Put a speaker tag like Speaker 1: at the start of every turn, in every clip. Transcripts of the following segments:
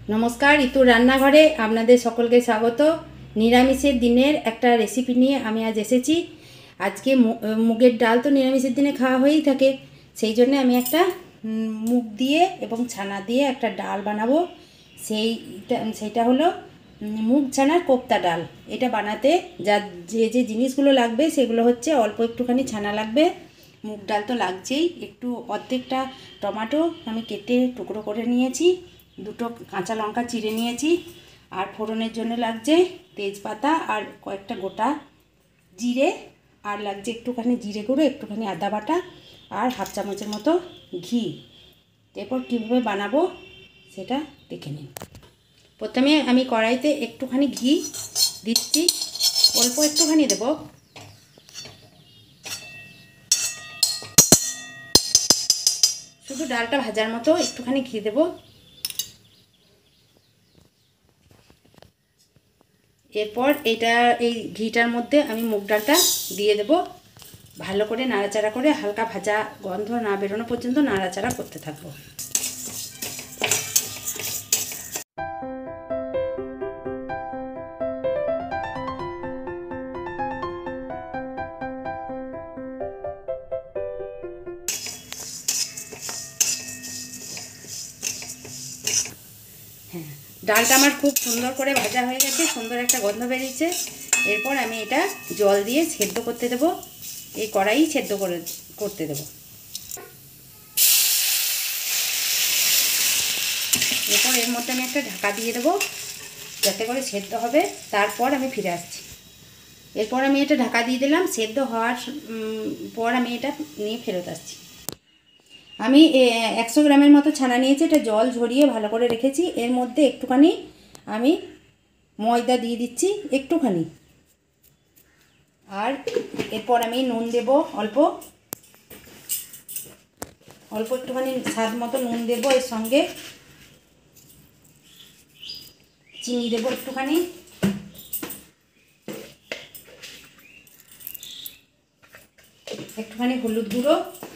Speaker 1: নমস্কার, ঋতু রান্নাঘরে আপনাদের সকলকে স্বাগত। নিরামিষের দিনের একটা রেসিপি নিয়ে আমি আজ এসেছি। আজকে মুগের ডাল তো নিরামিষের দিনে খাওয়া হয়েই থাকে, সেই জন্য আমি একটা মুগ দিয়ে এবং ছানা দিয়ে একটা ডাল বানাবো। সেইটা হলো মুগ ছানার কোপ্তা ডাল। এটা বানাতে যে জিনিসগুলো লাগবে সেগুলো হচ্ছে অল্প একটুখানি ছানা লাগবে, মুগ ডাল তো লাগছেই, একটু অর্ধেকটা টমেটো আমি কেটে টুকরো করে নিয়েছি, দুটো কাঁচা লঙ্কা চিড়ে নিয়েছি, আর ফোড়নের জন্য লাগছে তেজপাতা আর কয়েকটা গোটা জিরে, আর লাগছে একটুখানি জিরে গুঁড়ো, একটুখানি আদা বাটা আর হাফ চামচের মতো ঘি। এরপর কীভাবে বানাবো সেটা দেখে নিন। প্রথমে আমি কড়াইতে একটুখানি ঘি দিচ্ছি, অল্প একটুখানি দেবো। শুধু ডালটা ভাজার মতো একটুখানি ঘি দেবো। এরপর এই ঘিটার মধ্যে আমি মুগ ডালটা দিয়ে দেব। ভালো করে নাড়াচাড়া করে হালকা ভাজা গন্ধ না বেরোনো পর্যন্ত নাড়াচাড়া করতে থাকবো। হ্যাঁ, ডালটা আমার খুব সুন্দর করে ভাজা হয়ে গেছে, সুন্দর একটা গন্ধ বেরিয়েছে। এরপর আমি এটা জল দিয়ে সেদ্ধ করতে দেব, এই কড়াই সেদ্ধ করতে দেব। এরপর এর মধ্যে আমি একটা ঢাকা দিয়ে দেবো যাতে করে সেদ্ধ হবে, তারপর আমি ফিরে আসছি। এরপর আমি এটা ঢাকা দিয়ে দিলাম, সেদ্ধ হওয়ার পর আমি এটা নিয়ে ফেরত আসছি। আমি 100 গ্রামের মতো ছানা নিয়েছি, এটা জল ঝরিয়ে ভালো করে রেখেছি। এর মধ্যে একটুখানি আমি ময়দা দিয়ে দিচ্ছি, একটুখানি। আর এরপর আমি নুন দেব, অল্প একটুখানি স্বাদ মতো নুন দেব। এর সঙ্গে চিনি দেব একটুখানি, একটুখানি হলুদ গুঁড়ো,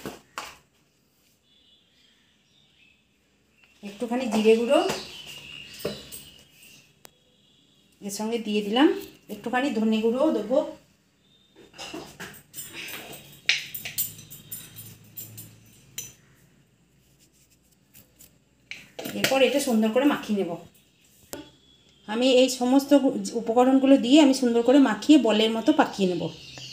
Speaker 1: একটুখানি জিরে গুঁড়ো, এর সঙ্গে দিয়ে দিলাম একটুখানি ধনে গুঁড়োও দেবো। এরপর এটা সুন্দর করে মাখিয়ে নেব। আমি এই সমস্ত উপকরণগুলো দিয়ে আমি সুন্দর করে মাখিয়ে বলের মতো পাকিয়ে নেব।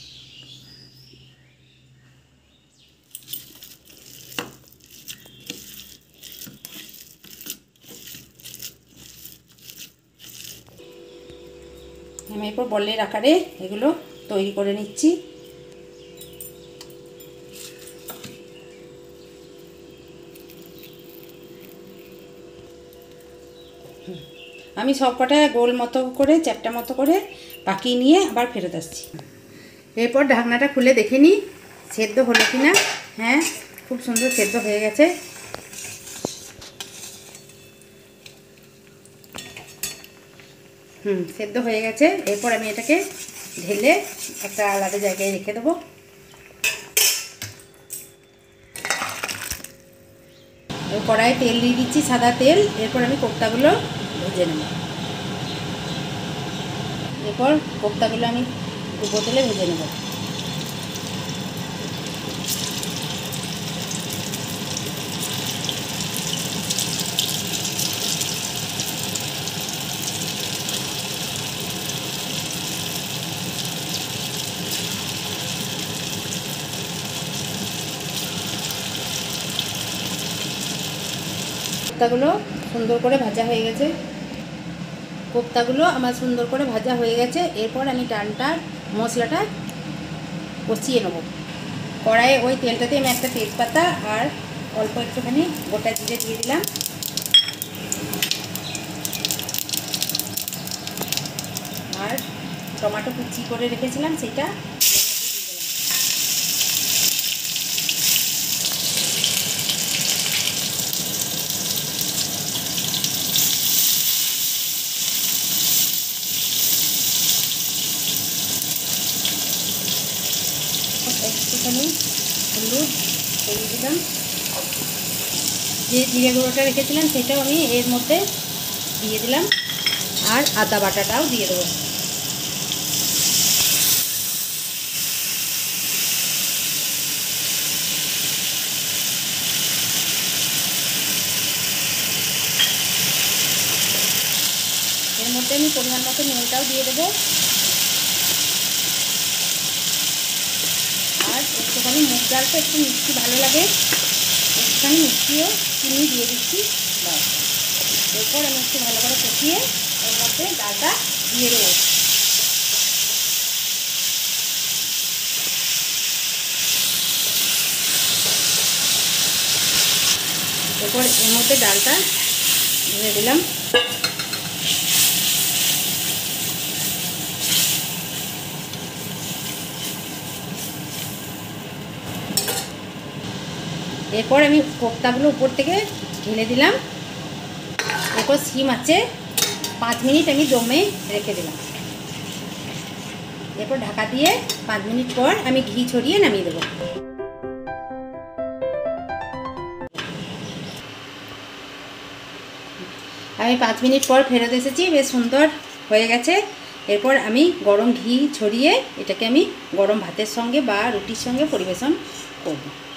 Speaker 1: আমি এরপর বলের আকারে এগুলো তৈরি করে নিচ্ছি। আমি সবকটা গোল মতো করে চ্যাপ্টা মতো করে পাকিয়ে নিয়ে আবার ফেরত আসছি। এরপর ঢাকনাটা খুলে দেখে নিই সেদ্ধ হলো কি না। হ্যাঁ, খুব সুন্দর সেদ্ধ হয়ে গেছে। সেদ্ধ হয়ে গেছে। এরপর আমি এটাকে ঢেলে একটা আলাদা জায়গায় রেখে দেবো। কড়াইয়ে তেল দিয়ে দিচ্ছি, সাদা তেল। এরপর আমি কোপ্তাগুলো ভেজে নেব। এরপর কোপ্তাগুলো আমি বোতলে ভেজে নেব। কোপ্তাগুলো সুন্দর করে ভাজা হয়ে গেছে। কোপ্তাগুলো আমার সুন্দর করে ভাজা হয়ে গেছে। এরপর আমি ডালটার মশলাটা কষিয়ে নেব। কড়াইয়ে ওই তেলটাতে আমি একটা তেজপাতা আর অল্প একটুখানি গোটা জিরে দিয়ে দিলাম, আর টমেটো কুচি করে রেখেছিলাম সেটা। একটুখানি হলুদ দিয়ে দিলাম, যে জিরে গুঁড়োটা রেখেছিলাম সেটাও আমি এর মধ্যে দিয়ে দিলাম, আর আদা বাটাটাও দিয়ে দেবো। এর মধ্যে আমি পরিমাণ মতো নুনটাও দিয়ে দেবো, আর একটুখানি মুগ ডালটা একটু মিষ্টি ভালো লাগে, একটুখানি মিষ্টিও চিনি দিয়ে দিচ্ছি। বাস, এরপর আমি একটু ভালো করে কষিয়ে ওর মধ্যে ডালটা দিয়ে দেবো। এরপর এর মধ্যে ডালটা দিয়ে দিলাম। এরপর আমি কোপ্তাগুলো উপর থেকে ঢেলে দিলাম। এরপর সিম আছে 5 মিনিট আমি দমে রেখে দিলাম। এরপর ঢাকা দিয়ে 5 মিনিট পর আমি ঘি ছড়িয়ে নামিয়ে দেবো। আমি 5 মিনিট পর ফেরত এসেছি, বেশ সুন্দর হয়ে গেছে। এরপর আমি গরম ঘি ছড়িয়ে এটাকে আমি গরম ভাতের সঙ্গে বা রুটির সঙ্গে পরিবেশন করব।